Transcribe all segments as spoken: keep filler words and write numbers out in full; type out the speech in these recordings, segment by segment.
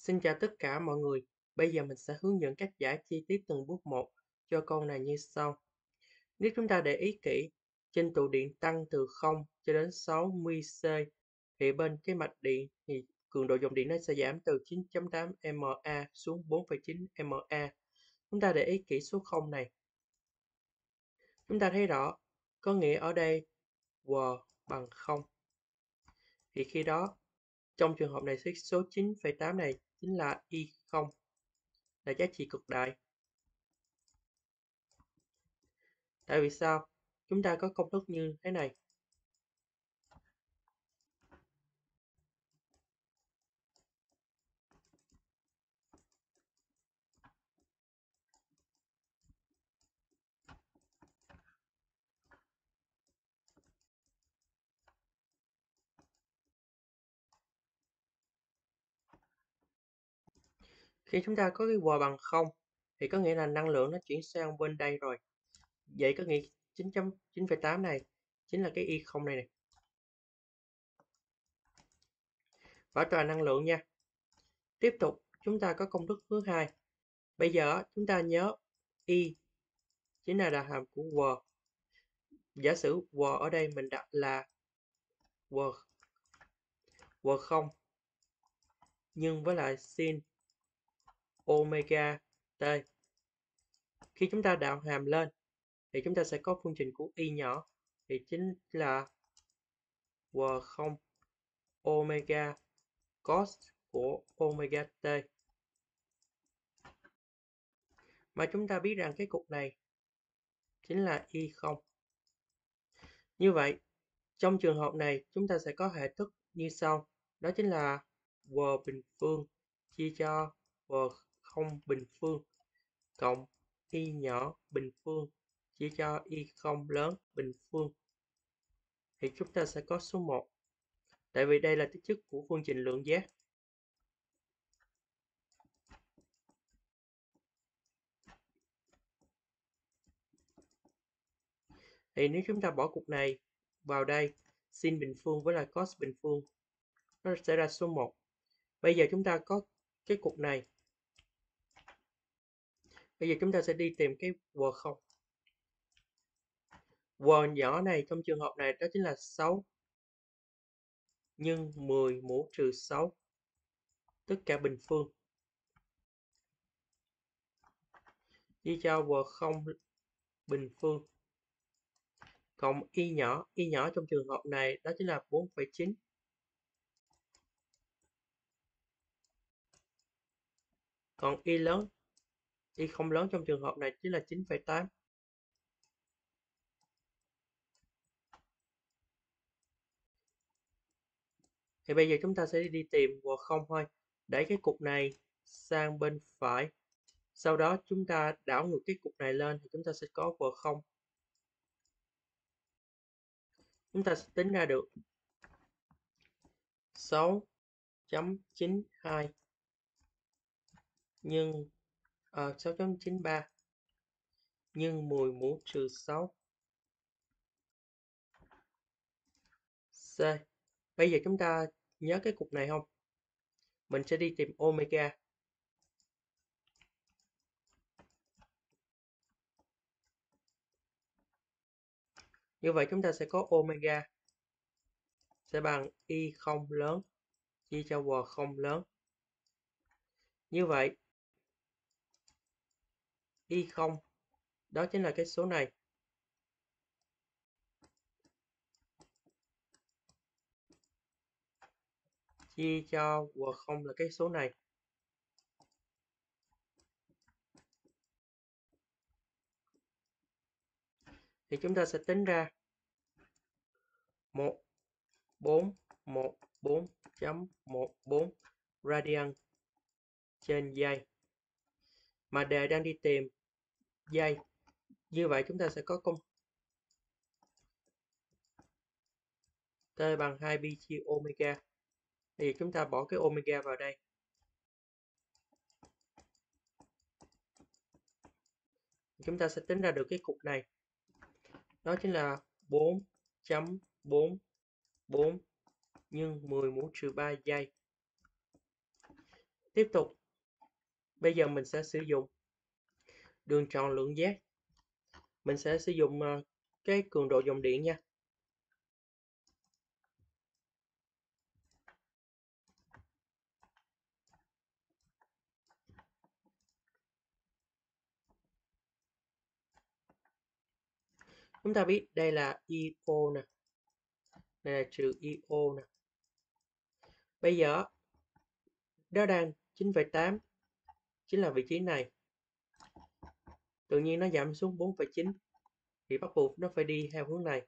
Xin chào tất cả mọi người. Bây giờ mình sẽ hướng dẫn cách giải chi tiết từng bước một cho câu này như sau. Nếu chúng ta để ý kỹ, trên tụ điện tăng từ không cho đến sáu mươi C, thì bên cái mạch điện thì cường độ dòng điện nó sẽ giảm từ chín phẩy tám mA xuống bốn phẩy chín mA. Chúng ta để ý kỹ số không này. Chúng ta thấy rõ, có nghĩa ở đây W bằng không. Thì khi đó, trong trường hợp này số chín phẩy tám này chính là I không, là giá trị cực đại. Tại vì sao? Chúng ta có công thức như thế này. Khi chúng ta có cái W bằng không thì có nghĩa là năng lượng nó chuyển sang bên đây rồi. Vậy có nghĩa chín phẩy tám này chính là cái I không này này. Bảo trì năng lượng nha. Tiếp tục chúng ta có công thức thứ hai. Bây giờ chúng ta nhớ I chính là đà hàm của W. Giả sử W ở đây mình đặt là W, W không nhưng với lại sin omega t. Khi chúng ta đạo hàm lên thì chúng ta sẽ có phương trình của Y nhỏ thì chính là W không omega cos của omega t. Mà chúng ta biết rằng cái cục này chính là Y không. Như vậy, trong trường hợp này chúng ta sẽ có hệ thức như sau. Đó chính là W bình phương chia cho W không bình phương cộng Y nhỏ bình phương chia cho Y không lớn bình phương. Thì chúng ta sẽ có số một. Tại vì đây là tích chất của phương trình lượng giác. Thì nếu chúng ta bỏ cục này vào đây, sin bình phương với lại cos bình phương, nó sẽ ra số một. Bây giờ chúng ta có cái cục này. Bây giờ chúng ta sẽ đi tìm cái W không. W nhỏ này trong trường hợp này đó chính là sáu nhân mười mũ trừ sáu, tất cả bình phương. Chia cho W không bình phương cộng Y nhỏ. Y nhỏ trong trường hợp này đó chính là bốn phẩy chín. Còn Y lớn, Y không lớn trong trường hợp này chính là chín phẩy tám. Thì bây giờ chúng ta sẽ đi tìm W không thôi. Đẩy cái cục này sang bên phải. Sau đó chúng ta đảo ngược cái cục này lên thì chúng ta sẽ có W không. Chúng ta sẽ tính ra được sáu chấm chín hai nhân à, sáu chấm chín ba nhân mười mũ trừ sáu C. Bây giờ chúng ta nhớ cái cục này không? Mình sẽ đi tìm omega. Như vậy chúng ta sẽ có omega sẽ bằng Y không lớn chia cho W không lớn. Như vậy Y không đó chính là cái số này. Chia cho W không là cái số này. Thì chúng ta sẽ tính ra một bốn một bốn chấm một bốn radian trên giây. Mà đề đang đi tìm giây. Như vậy chúng ta sẽ có công T bằng hai pi chia omega. Thì chúng ta bỏ cái omega vào đây. Chúng ta sẽ tính ra được cái cục này. Đó chính là bốn chấm bốn bốn nhân mười mũ trừ ba giây. Tiếp tục, bây giờ mình sẽ sử dụng đường tròn lượng giác. Mình sẽ sử dụng uh, cái cường độ dòng điện nha. Chúng ta biết đây là i ô nè, đây là trừ i ô nè. Bây giờ nó đang chín phẩy tám, chính là vị trí này. Tự nhiên nó giảm xuống bốn phẩy chín, thì bắt buộc nó phải đi theo hướng này.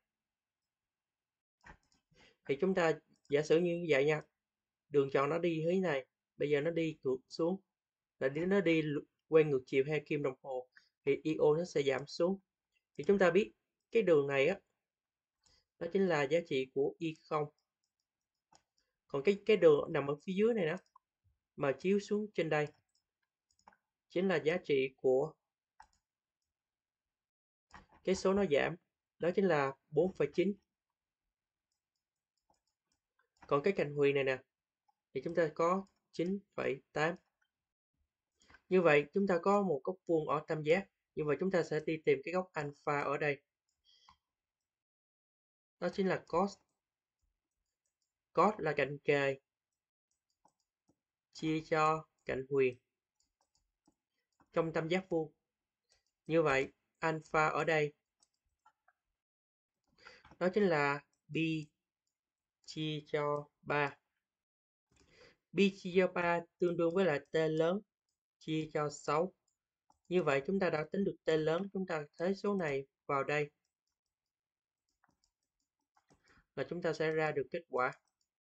Thì chúng ta giả sử như vậy nha, đường tròn nó đi hướng này, bây giờ nó đi ngược xuống, là nó đi quay ngược chiều theo kim đồng hồ, thì i ô nó sẽ giảm xuống. Thì chúng ta biết cái đường này á, đó chính là giá trị của i không. Còn cái cái đường nằm ở phía dưới này đó, mà chiếu xuống trên đây, chính là giá trị của cái số nó giảm, đó chính là bốn phẩy chín. Còn cái cạnh huyền này nè, thì chúng ta có chín phẩy tám. Như vậy chúng ta có một góc vuông ở tam giác. Như vậy chúng ta sẽ đi tìm cái góc alpha ở đây. Đó chính là cos. Cos là cạnh kề chia cho cạnh huyền trong tam giác vuông. Như vậy alpha ở đây đó chính là pi chia cho ba. Pi chia cho ba tương đương với lại t lớn chia cho sáu. Như vậy chúng ta đã tính được t lớn, chúng ta thế số này vào đây là chúng ta sẽ ra được kết quả.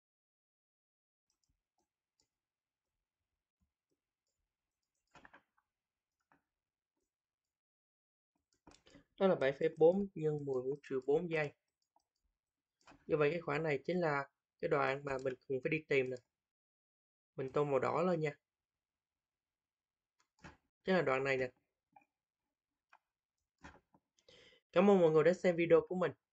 Đó là bảy phẩy bốn nhân mười mũ trừ bốn giây. Như vậy cái khoảng này chính là cái đoạn mà mình cần phải đi tìm nè. Mình tô màu đỏ lên nha. Chính là đoạn này nè. Cảm ơn mọi người đã xem video của mình.